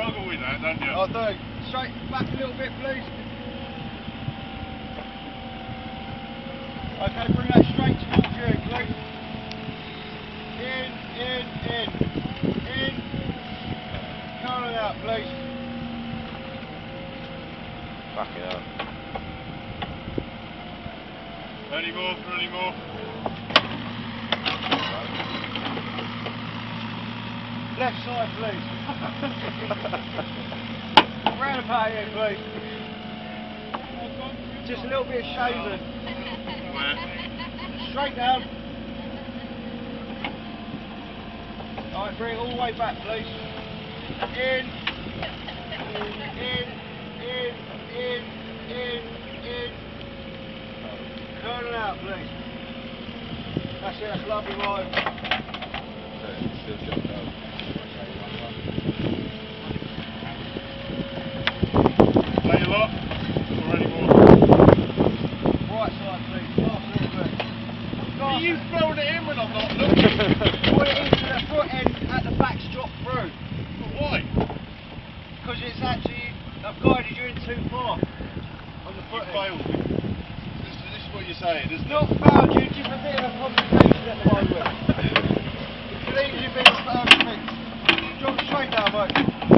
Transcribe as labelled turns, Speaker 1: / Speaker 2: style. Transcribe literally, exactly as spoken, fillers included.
Speaker 1: struggle with that, don't you?
Speaker 2: I do. Straight back a little bit, please. Okay, bring that straight towards you, please. In, in, in. In. Count it out, please.
Speaker 3: Fucking hell.
Speaker 1: Any more, any more?
Speaker 2: Left side, please. Round about here, please. Just a little bit of shaving.
Speaker 1: Where?
Speaker 2: Straight down. Alright, bring it all the way back, please. In. In. In. In. In. In. Turn it out, please. That's it, that's lovely, right?
Speaker 3: Still jumped out.
Speaker 1: Play a lot? Or any more?
Speaker 2: Right side, please. Last little bit.
Speaker 1: Are you throwing it in when I'm not looking?
Speaker 2: Put it into the foot end at the back's drop through.
Speaker 1: But why?
Speaker 2: Because it's actually, I've guided you in too far. On the
Speaker 1: You
Speaker 2: foot end.
Speaker 1: failed me. This, this is what you're saying, isn't it?
Speaker 2: Not fouled you, just a bit of a complication at the moment. It leaves you being perfect. Drop straight down, mate.